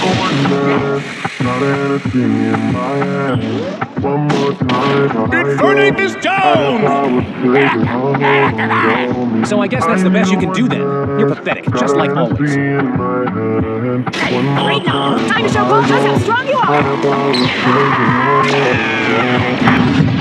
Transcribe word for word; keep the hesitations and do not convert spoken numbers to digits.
Infernape is down! So I guess that's the best you can do then. You're pathetic, just like always. Great now! Time to show both us how strong you are!